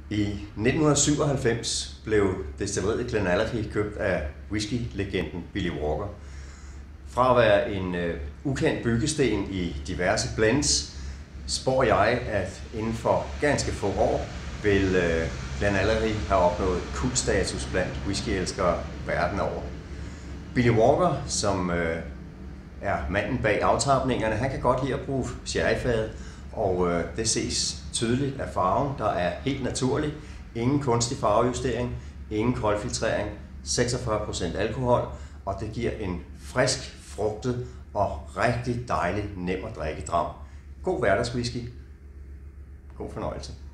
I 1997 blev destilleriet Glenallachie købt af whisky-legenden Billy Walker. Fra at være en ukendt byggesten i diverse blends, spår jeg, at inden for ganske få år vil Glenallachie have opnået kultstatus blandt whiskyelskere verden over. Billy Walker, som er manden bag aftapningerne, han kan godt lide at bruge sherryfade, og det ses tydeligt af farven, der er helt naturlig. Ingen kunstig farvejustering, ingen koldfiltrering, 46% alkohol, og det giver en frisk, frugtet og rigtig dejlig nem at drikke dram. God hverdagswhisky. God fornøjelse.